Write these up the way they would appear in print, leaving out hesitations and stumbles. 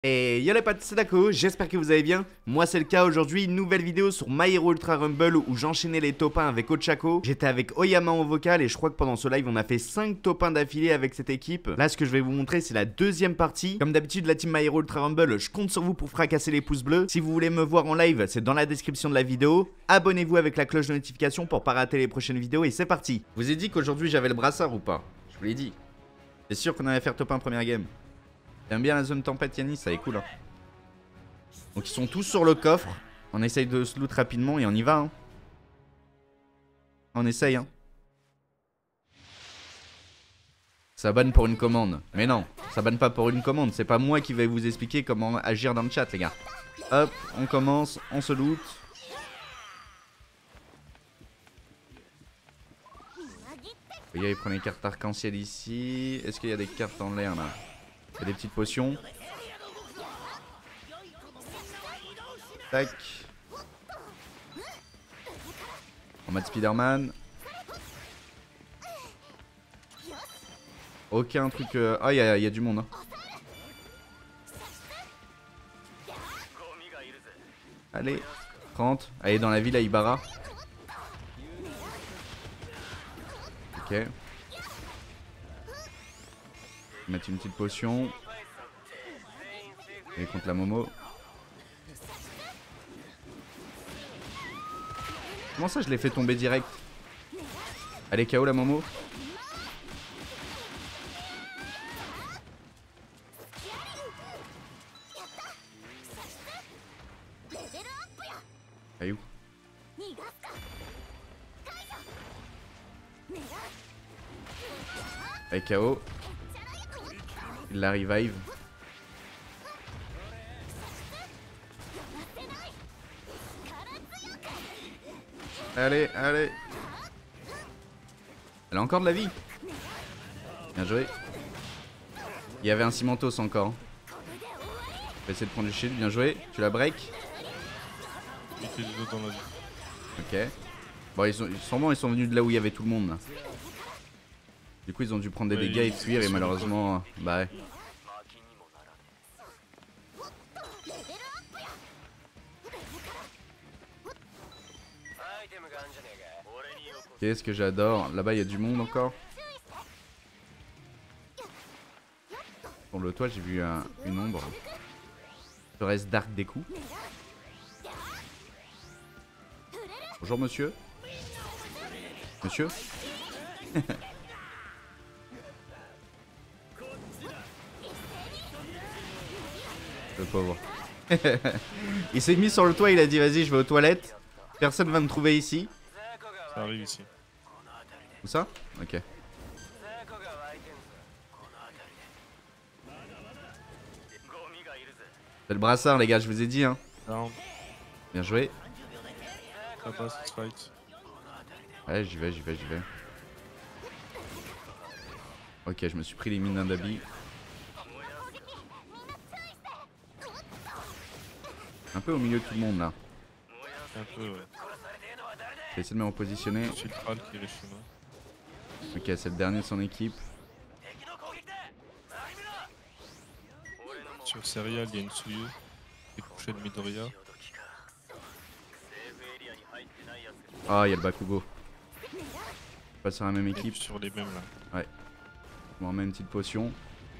Et yo les potes, c'est Dako, j'espère que vous allez bien. Moi c'est le cas aujourd'hui, nouvelle vidéo sur My Hero Ultra Rumble où j'enchaînais les top 1 avec Ochako. J'étais avec Oyama en vocal et je crois que pendant ce live on a fait 5 top 1 d'affilée avec cette équipe. Là ce que je vais vous montrer c'est la deuxième partie. Comme d'habitude la team My Hero Ultra Rumble, je compte sur vous pour fracasser les pouces bleus. Si vous voulez me voir en live, c'est dans la description de la vidéo. Abonnez-vous avec la cloche de notification pour pas rater les prochaines vidéos et c'est parti. Je vous ai dit qu'aujourd'hui j'avais le brassard ou pas? Je vous l'ai dit. C'est sûr qu'on allait faire top 1 première game. J'aime bien la zone tempête Yanis, ça est cool hein. Donc ils sont tous sur le coffre. On essaye de se loot rapidement et on y va hein. On essaye hein. Ça banne pour une commande. Mais non, ça banne pas pour une commande. C'est pas moi qui vais vous expliquer comment agir dans le chat les gars. Hop, on commence, on se loot. Voyez, il prend les cartes arc-en-ciel ici. Est-ce qu'il y a des cartes en l'air là? Il y a des petites potions. Tac. En mode Spider-Man. Aucun truc... Ah, il y a du monde. Hein. Allez, 30. Allez, dans la ville à Ibarra. Ok. Mettre une petite potion. Et contre la Momo. Comment ça je l'ai fait tomber direct? Elle est KO la Momo. Elle est où? Elle est KO. Il la revive. Allez, allez. Elle a encore de la vie. Bien joué. Il y avait un Cimentos encore. On va essayer de prendre du shield. Bien joué. Tu la break. Ok. Bon, ils sont venus de là où il y avait tout le monde là. Du coup, ils ont dû prendre des dégâts et fuir. Et malheureusement, bah ouais. Qu'est-ce que j'adore. Là-bas, il y a du monde encore. Sur le toit, j'ai vu une ombre. Je reste dark des coups. Bonjour, monsieur. Monsieur. Le pauvre. Il s'est mis sur le toit, il a dit vas-y, je vais aux toilettes. Personne va me trouver ici. Ça arrive ici. Où ça? Ok. C'est le brassard les gars, je vous ai dit hein. Down. Bien joué. Ça passe, let's fight. Ouais, j'y vais. Ok, je me suis pris les mines d'Indabi. Un peu au milieu de tout le monde là. Un peu, ouais. Je vais essayer de me repositionner. Je suis le Kral qui est chez moi. Ok, c'est le dernier de son équipe. Sur Serial, il y a une Tsuyu. Qui est couchée de Midoriya. Ah, il y a le Bakugo. Pas sur la même Et équipe. sur les mêmes là. Ouais. Je me remets une petite potion.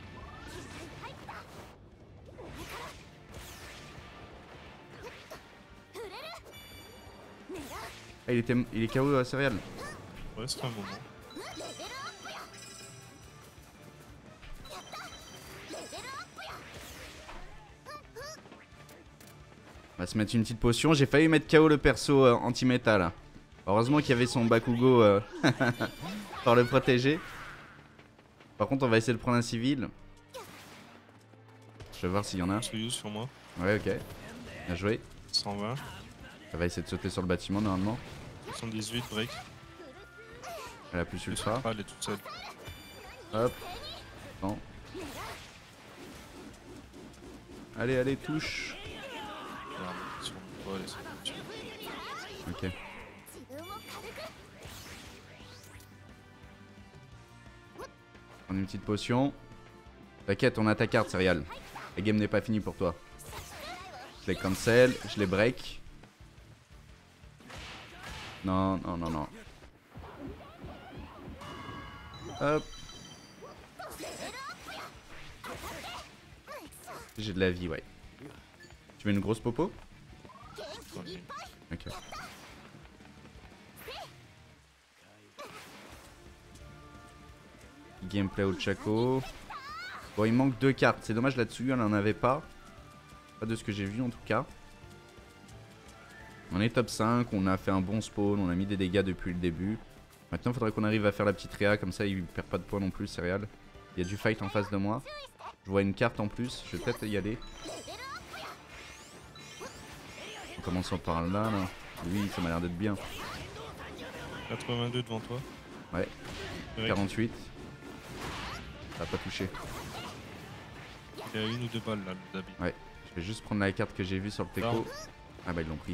Ah, il est KO à céréales. Ouais, c'est un moment. On va se mettre une petite potion. J'ai failli mettre KO le perso anti-métal. Heureusement qu'il y avait son Bakugo pour le protéger. Par contre, on va essayer de prendre un civil. Je vais voir s'il y en a. Tsuyu sur moi. Ouais, ok. Bien joué. 120. Ça va essayer de sauter sur le bâtiment normalement. 78, break. Elle a plus Le ultra. Kral est toute seule. Hop. Non. Allez, allez, touche. Merde, sur mon toit, elle est Ok. Prendre une petite potion. T'inquiète, on a ta carte, céréales. La game n'est pas finie pour toi. Je les cancel, je les break. Non, non, non, non. Hop. J'ai de la vie, ouais. Tu veux une grosse popo? Vas-y. Ok. Gameplay au Chaco. Bon, il manque 2 cartes. C'est dommage là-dessus, on n'en avait pas. Pas de ce que j'ai vu en tout cas. On est top 5, on a fait un bon spawn, on a mis des dégâts depuis le début. Maintenant, il faudrait qu'on arrive à faire la petite réa, comme ça il perd pas de points non plus, Céréal. Il y a du fight en face de moi. Je vois une carte en plus, je vais peut-être y aller. En commençant par là, là. Oui, ça m'a l'air d'être bien. 82 devant toi. Ouais. Break. 48. Ça a pas touché. Il y a 1 ou 2 balles là, le Dabi. Ouais. Je vais juste prendre la carte que j'ai vue sur le teco. Non. Ah bah ils l'ont pris.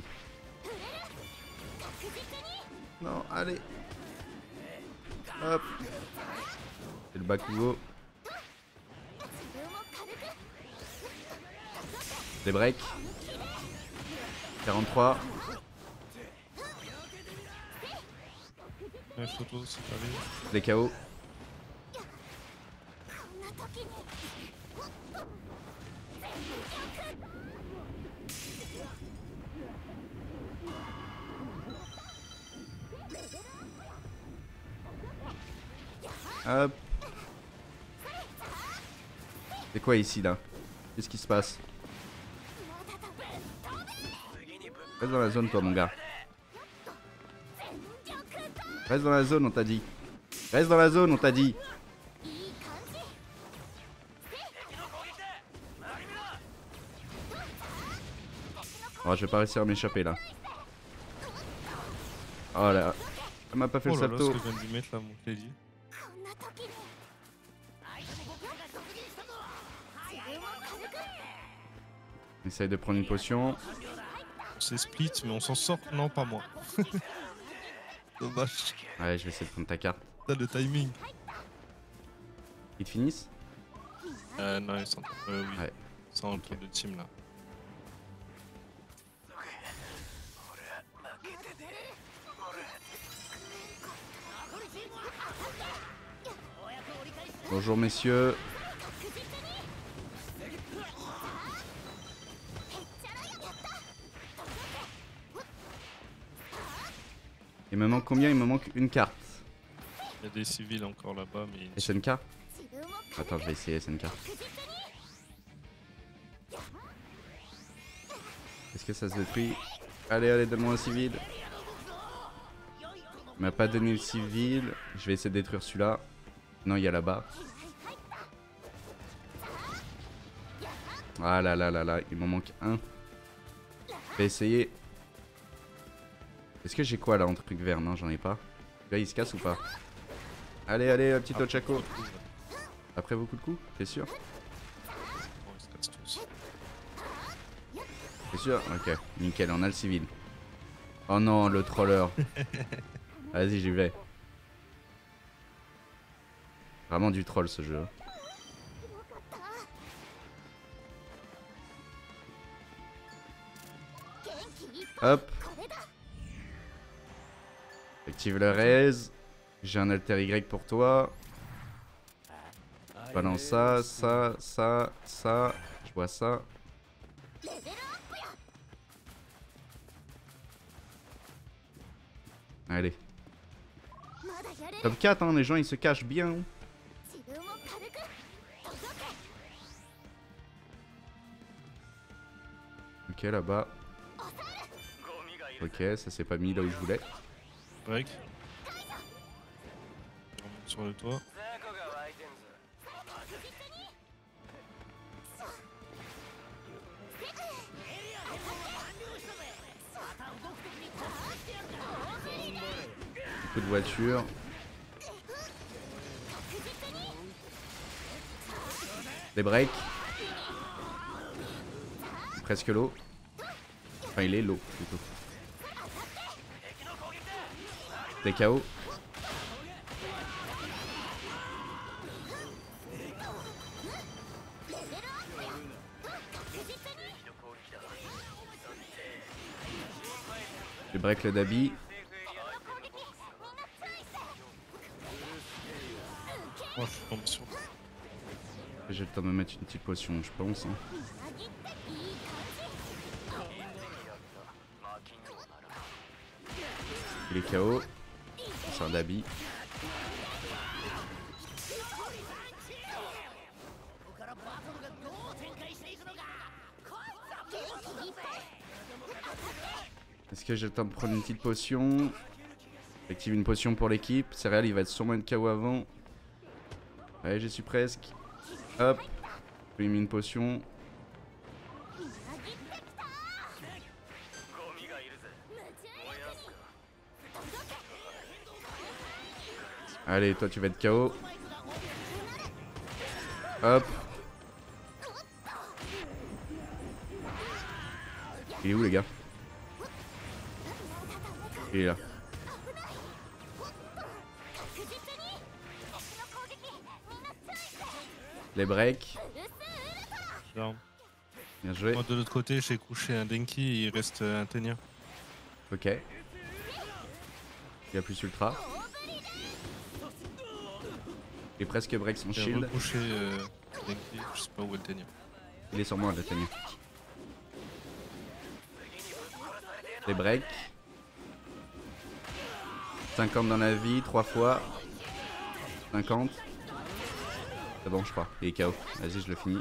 Non, allez. Hop. C'est le Bakugo. Des breaks. 43. Ouais, photo, c'est pas lui. Des KO. Hop. C'est quoi ici là? Qu'est-ce qui se passe? Reste dans la zone toi mon gars. Reste dans la zone on t'a dit. Reste dans la zone on t'a dit. Oh je vais pas réussir à m'échapper là. Oh là. Elle m'a pas fait Oh le là là, ce salto. que je viens de lui mettre là, mon Clédy. On essaye de prendre une potion. On s'est split, mais on s'en sort. Non, pas moi. Dommage. Ouais je vais essayer de prendre ta carte. T'as le timing. Ils te finissent? Non, ils sont. Oui. Ouais. Ils sont en tour de team là. Bonjour messieurs. Il me manque combien? Il me manque une carte. Il y a des civils encore là-bas, mais. SNK? Attends, je vais essayer SNK. Est-ce que ça se détruit? Allez, allez, donne-moi un civil. Il m'a pas donné le civil. Je vais essayer de détruire celui-là. Non, il y a là-bas. Ah là là là là, il m'en manque un. Je vais essayer. Est-ce que j'ai quoi là en truc vert? Non, j'en ai pas. Là, il se casse ou pas? Allez, allez, petit Ochako. Après beaucoup de coups, t'es sûr? Bon, ils se cassent tous. T'es sûr? Ok, nickel, on a le civil. Oh non, le troller. Vas-y, j'y vais. Vraiment du troll ce jeu. Hop. Active le raise. J'ai un alter Y pour toi. Balance ça, ça, ça, ça. Je vois ça. Allez. Top 4, hein, les gens ils se cachent bien. Ok, là-bas. Ok, ça s'est pas mis là où je voulais. Break. On remonte sur le toit. Beaucoup de voitures. Des breaks. Presque l'eau. Enfin, il est l'eau plutôt. Des KO. Je break le Dabi. Oh, je suis tombé sur. J'ai le temps de me mettre une petite potion, je pense. Hein. Il est KO. C'est un Dabi. Est-ce que j'ai le temps de prendre une petite potion? J'active une potion pour l'équipe. Céréal, il va être sûrement être KO avant. Allez, j'y suis presque. Hop. Je lui ai mis une potion. Allez, toi tu vas être KO. Hop. Il est où les gars? Il est là. Les breaks. Down. Bien joué. Moi de l'autre côté, j'ai couché un Denki et il reste un Ténia. Ok. Il a plus ultra. Il est presque break son J'ai shield. recouché Denki, je sais pas où est le Ténia. Il est sur moi, le Tanya. Les breaks. 50 dans la vie, 3 fois. 50. C'est bon, je crois. Il est KO. Vas-y, je le finis.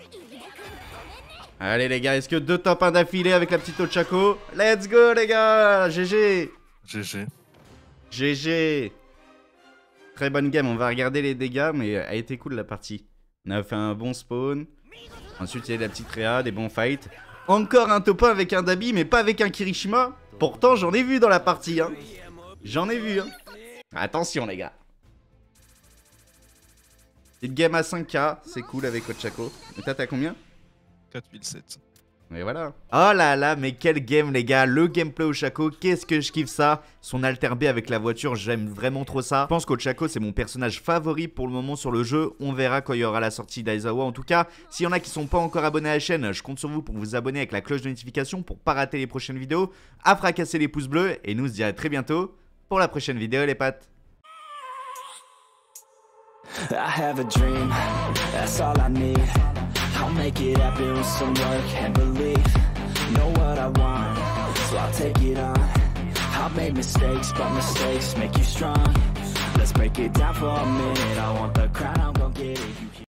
Allez, les gars, est-ce que 2 top 1 d'affilée avec la petite Ochako? Let's go, les gars! GG! GG. GG! Très bonne game. On va regarder les dégâts, mais elle a été cool la partie. On a fait un bon spawn. Ensuite, il y a de la petite réa, des bons fights. Encore un top 1 avec un Dabi, mais pas avec un Kirishima. Pourtant, j'en ai vu dans la partie. Hein. J'en ai vu. Hein. Attention, les gars. Petite game à 5K. C'est cool avec Ochako. Et toi, t'as combien? 4007. Et voilà. Oh là là, mais quel game les gars. Le gameplay Ochako, qu'est-ce que je kiffe ça. Son alter B avec la voiture, j'aime vraiment trop ça. Je pense qu'Ochako c'est mon personnage favori pour le moment sur le jeu. On verra quand il y aura la sortie d'Aizawa. En tout cas, s'il y en a qui sont pas encore abonnés à la chaîne, je compte sur vous pour vous abonner avec la cloche de notification pour pas rater les prochaines vidéos. À fracasser les pouces bleus et nous on se dit à très bientôt pour la prochaine vidéo les pattes. I have a dream, that's all I need. I'll make it happen with some work and belief. Know what I want, so I'll take it on. I'll make mistakes, but mistakes make you strong. Let's break it down for a minute. I want the crown, I'm gon' get it.